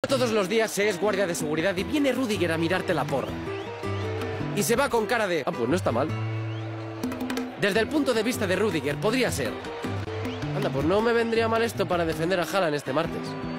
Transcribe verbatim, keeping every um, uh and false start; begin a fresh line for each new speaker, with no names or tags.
Todos los días se es guardia de seguridad y viene Rüdiger a mirarte la porra. Y se va con cara de... Ah, pues no está mal. Desde el punto de vista de Rüdiger, podría ser. Anda, pues no me vendría mal esto para defender a Haaland este martes.